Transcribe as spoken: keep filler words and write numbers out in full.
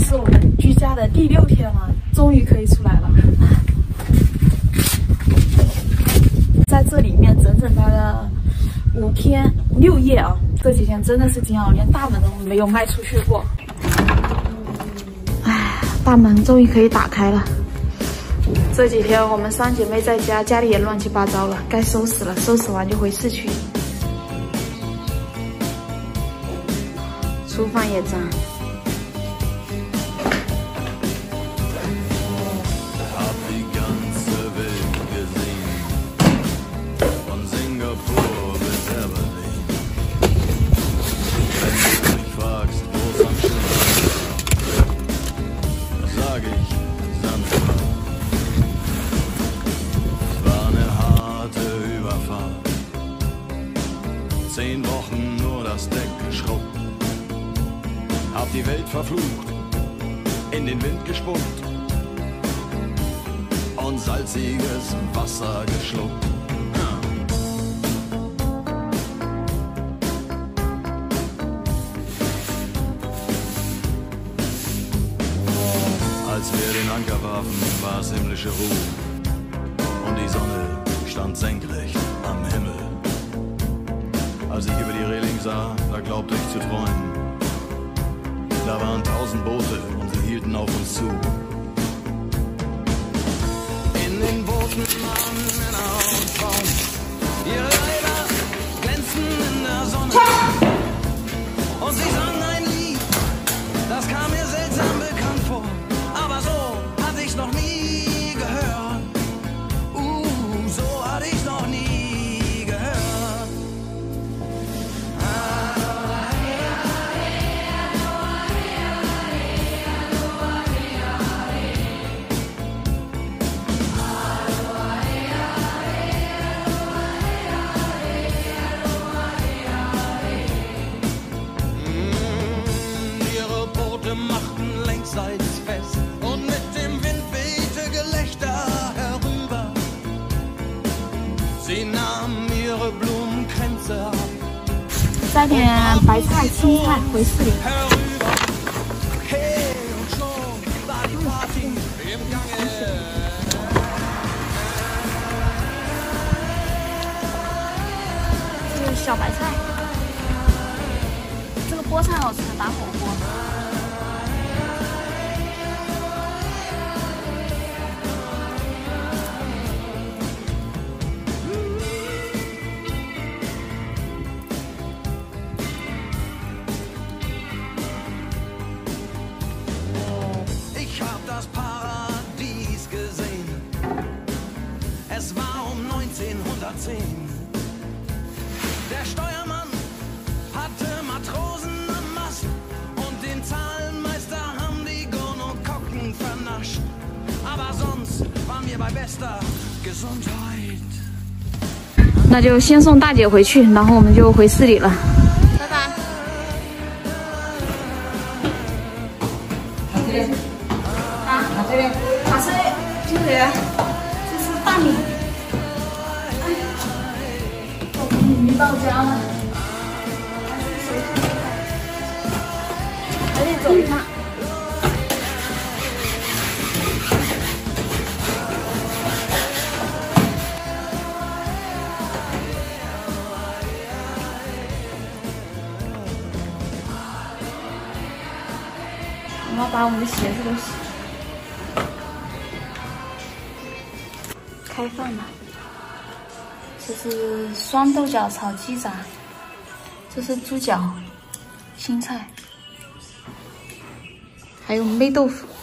是我们居家的第六天了，终于可以出来了。在这里面整整待了五天六夜啊！这几天真的是煎熬，连大门都没有迈出去过。唉，大门终于可以打开了。这几天我们三姐妹在家，家里也乱七八糟了，该收拾了，收拾完就回市区。厨房也脏。 Zehn Wochen nur das Deck geschrubbt, hab die Welt verflucht, in den Wind gespuckt und salziges Wasser geschluckt. Als wir den Anker warfen, war es himmlische Ruhe und die Sonne stand senkrecht am Himmel. Als ich über die Reling sah, da glaubte ich zu träumen. Da waren tausend Boote und sie hielten auf uns zu. In den Booten waren Männer und Frauen. Ihre Leiber glänzten in der Sonne. Und sie sangen ein Lied, das kam mir seltsam bekannt vor. Aber so hatte ich's noch nie gehört. Uh, so hatte ich's noch nie. Machten längsseits fest und mit dem Wind wehte Gelächter herüber. Sie nahmen ihre Blumenkränze ab. 摘点白菜、青菜回市里。这是小白菜，这个菠菜好吃，打火锅。 Das Paradies gesehen. Es war um neunzehnhundertzehn. Der Steuermann hatte Matrosen am Mast und den Zahlenmeister haben die Gonokokken vernascht. Aber sonst waren wir bei bester Gesundheit. 那就先送大姐回去，然后我们就回市里了。拜拜。 这边，好吃，这里，这是大米。哎，我们鱼到家了，还得走一趟。我们要把我们的鞋子都洗。 开饭了，这是酸豆角炒鸡杂，这是猪脚、青菜，还有焖豆腐。